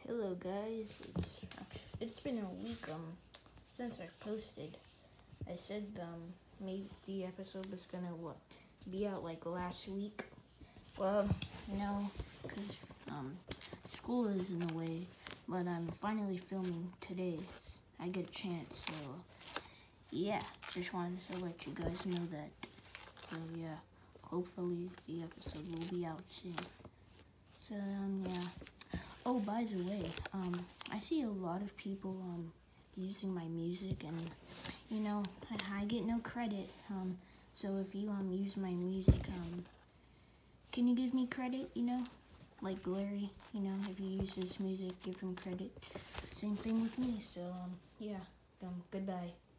Hello guys, it's been a week since I posted. I said maybe the episode was gonna be out like last week. Well, no, cause school is in the way, but I'm finally filming today. I get a chance, so yeah, just wanted to let you guys know that. So yeah, hopefully the episode will be out soon. So yeah. Oh, by the way, I see a lot of people using my music, and you know, I get no credit. So if you use my music, can you give me credit? You know, like Larry. You know, if you use his music, give him credit. Same thing with me. So yeah, goodbye.